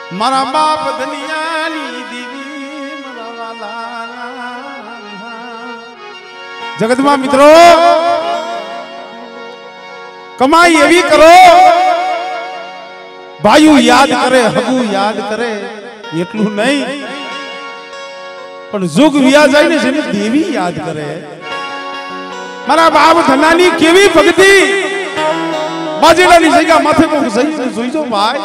मारा बाप धनियानी दीवी मारा वाला जगत में मित्रों कमाई एवी करो भाइयों याद करे हगू याद करे एटलू नहीं पण जुग विया जाए ने जेने देवी याद करे मारा बाप धनानी केवी भक्ति बाजेलानी जगह माथे को सही જોઈ જો भाई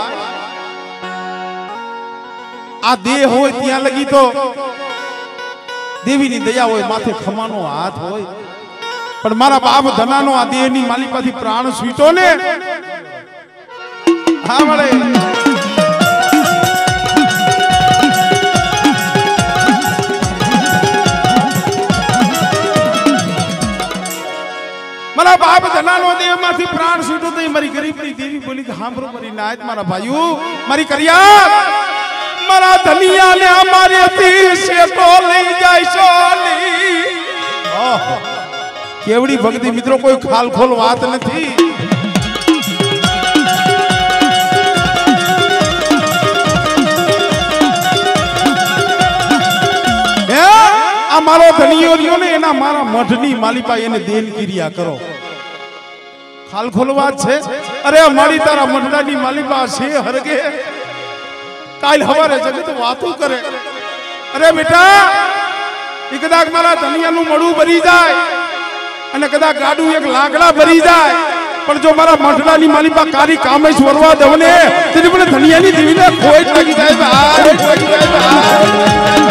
आ देह होय ત્યાં लगी तो देवी नी दया होय माथे खमानो हाथ होय पण मारा बाप धनानो आ देह नी मालिकाथी प्राण स्वीटो ने हां મળે मारा बाप धनानो देह माथी प्राण स्वीटो तो मारी गरीबनी देवी बोली कि हां बरो मारी नायत मारा भाईओ मारी करिया मारा धनिया ने हमारे तीर से तो ले जाए सोली केवड़ी भक्ति मित्रों कोई खाल खोल बात नहीं मारो धनियों ने एना मारा मठनी मालिपा एने देन क्रिया करो खाल खोल बात छे अरे मारी तारा मठनी मालिपा छे हरगे काल हवारे जगत वातू करे अरे बेटा कदाच मारा धनिया नु मड़ू भरी जाए अने कदाच गाडू एक लाकड़ा भरी जाए पर जो मारा मठडानी मालिपा कारी कामेश वरवा देवने तेने बने धनिया नी देवी ने खोज लगी जाए भाई खोज लगी जाए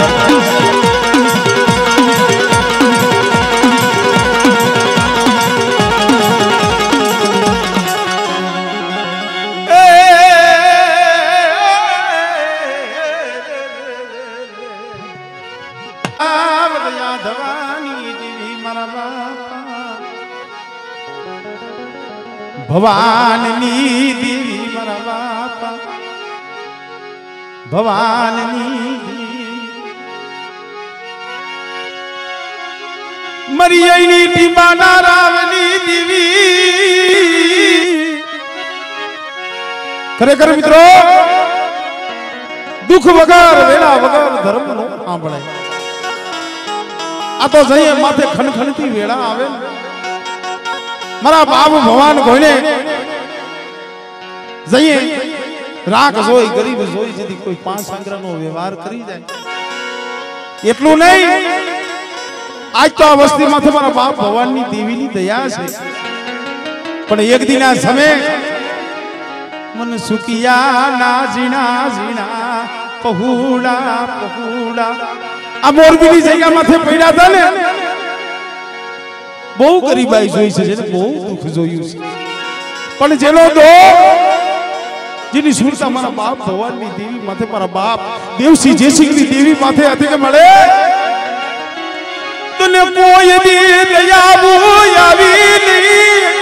भवानी देवी मारा बापा भवानी मरियनी टीमाना रावनी देवी खरेखर मित्रों दुख वगर वेला वगर धर्म नो सांभळे आ तो जઈએ माथे खनखनती वेला आवे मारा बाप भगवान कोने जઈએ राख जोई गरीब जोई जदी कोई पांच संग्रह नो व्यवहार करी जाए एटलू नहीं आज तो अवस्थी माथे मारा बाप भगवान नी देवी नी दया छे पण एक दिन आ समय मन सुकिया ना जीना जीना पहुड़ा पहुड़ा आ मोरबी नी जग्या माथे पड्या था ने बहु गरीबाई જોઈ છે જેને બહુ દુખ જોયું છે પણ જેનો દો જેની સુરતા મારા બાપ ભગવાનની દેવી માથે મારા બાપ દેવસી જેસિંગની દેવી માથે હતી કે મળે તને કોઈ દી દયાબુ આવી નહીં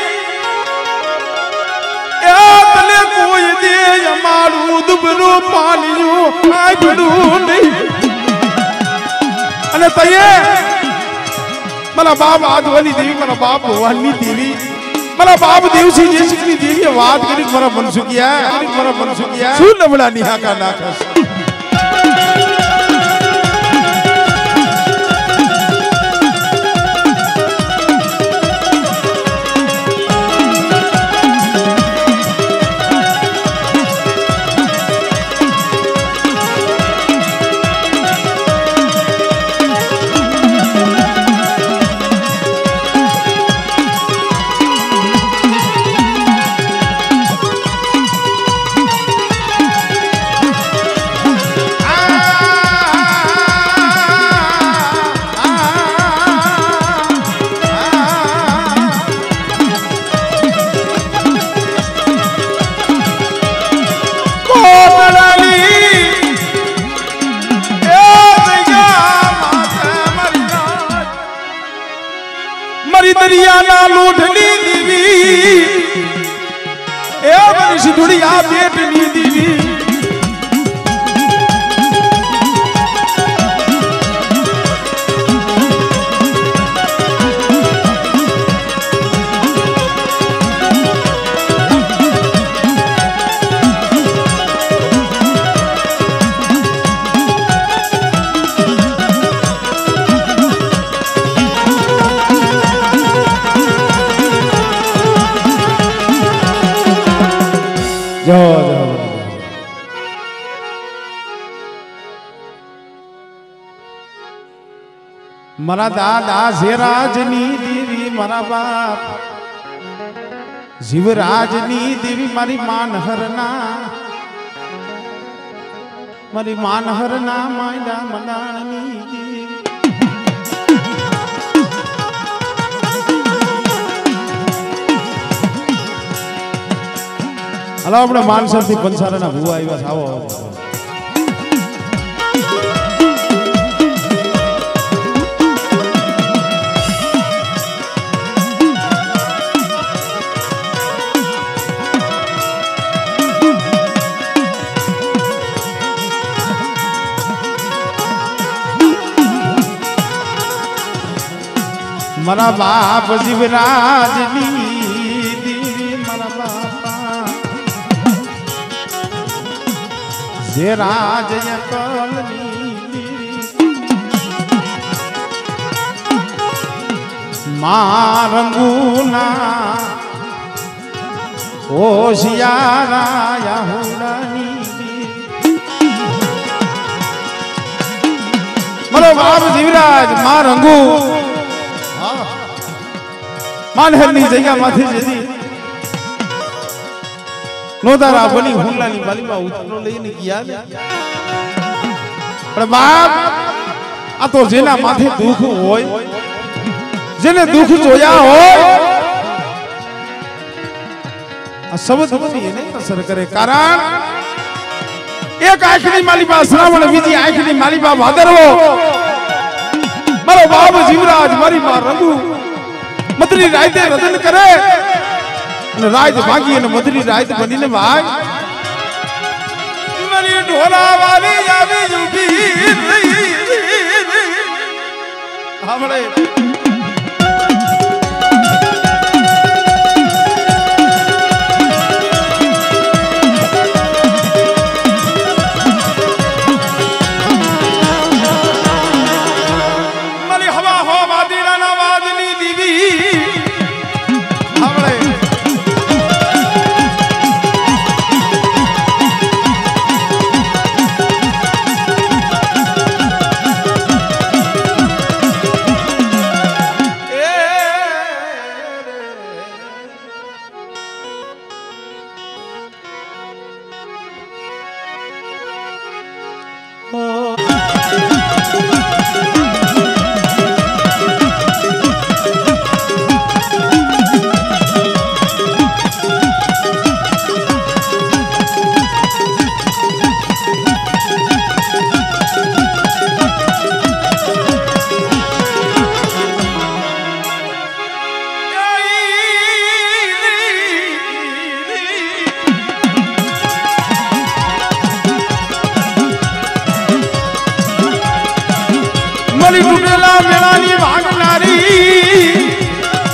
એ તને કોઈ દી અમારું દુબરું પાણીયું આડું નહીં અને તયે मारा बाप आदवानी देवी मारा बाप भगवानी देवी मारा बाप देवसी जेसिकनी देवी बात करी मारा मन सुकिया सुन नबड़ा निहा का नाखस दरिया ना लूटनी दीवी ए मनीष दुनिया बेटनी दीवी જો જો મારા દાદા શેરાજની દેવી મારા બાપ જીવરાજની દેવી મારી માનહરના માયડા મનાણની દેવી હલો આપણે માનસર થી પંસારાના ભુવા આવ્યા છે આવો મારા બાપ જીવરાજની દેવી મારા બાપા જે રાજય કલની દેવી મારંગુના હોશિયારા હુડાની મારો બાપ જીવરાજ મારંગુ માનહરની જગ્યામાંથી જતી નોતારા બની હુંલાની માલીમાં ઉતરો લઈને ગયા પણ બાપ આ તો જેના માથે દુઃખ હોય જેને દુઃખ જોયા હોય આ શબ્દ બની એને અસર કરે કારણ એક આંખની માલીપા શ્રાવણ બીજી આંખની માલીપા ભાદરવો મારો બાપ જીવરાજ મારી માં રઘુ મધરી રાતે રતન કરે અને રાત ભાગી અને મધરી રાત બનીને ભાગ મારી ઢોલા વાલી આવી ઊભી આપણે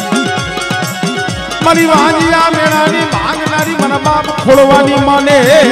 મારી વાંજિયા મેળાની ભાગનારી મને બાપ ખોળવાની મને